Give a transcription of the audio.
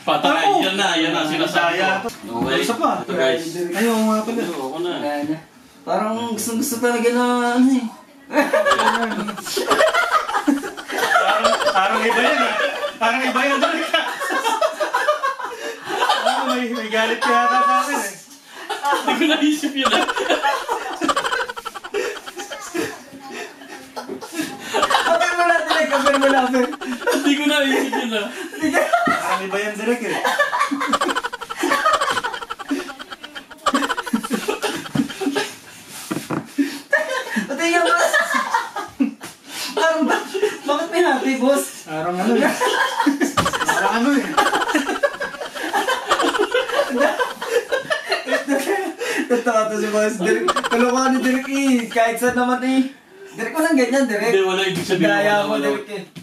Patay, yan na, sinasabi ko. Okay. Isa pa. Ito guys. Ayaw mga pala. Ako na. Parang gusto talaga na ano eh. Parang iba yan eh. Parang iba yan doon ka. May galit ka yata sa akin eh. Hindi ko naisip yun ah. Kapir mo na. Hindi ko naisip yun ah. Parang iba yan direk eh. Patingin mo. Parang bakit may hati, boss? Parang ano eh. Parang ano eh. Totoo to si boss. Tulungan ni Derek eh. Kahit saan naman eh. Derek, walang ganyan, Derek. Hindi, wala ibig sabihin. Gaya mo, Derek eh.